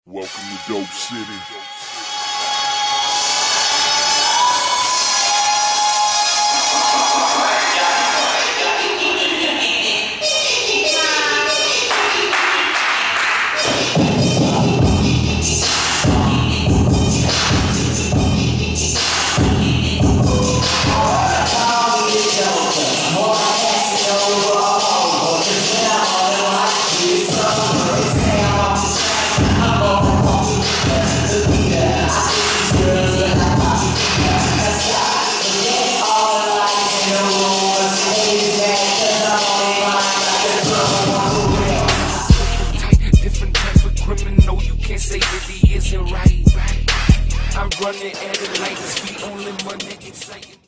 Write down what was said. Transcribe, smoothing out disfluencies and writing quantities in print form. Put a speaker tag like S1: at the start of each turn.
S1: Welcome to Dope City. Say that he isn't right. I'm running at it like this, we only money exciting.